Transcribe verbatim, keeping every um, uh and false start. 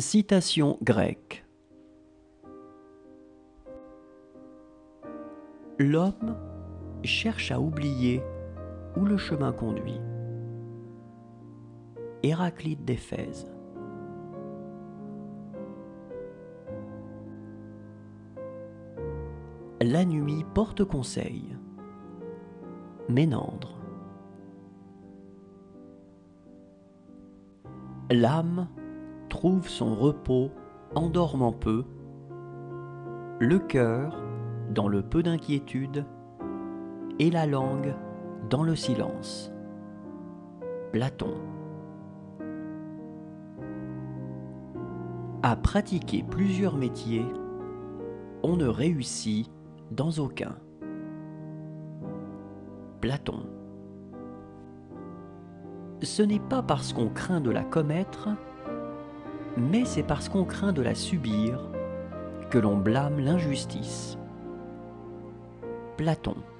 Citation grecque. L'homme cherche à oublier où le chemin conduit. Héraclite d'Éphèse. La nuit porte conseil. Ménandre. L'âme trouve son repos en dormant peu, le cœur dans le peu d'inquiétude et la langue dans le silence. Platon. À pratiquer plusieurs métiers, on ne réussit dans aucun. Platon. Ce n'est pas parce qu'on craint de la commettre, mais c'est parce qu'on craint de la subir que l'on blâme l'injustice. Platon.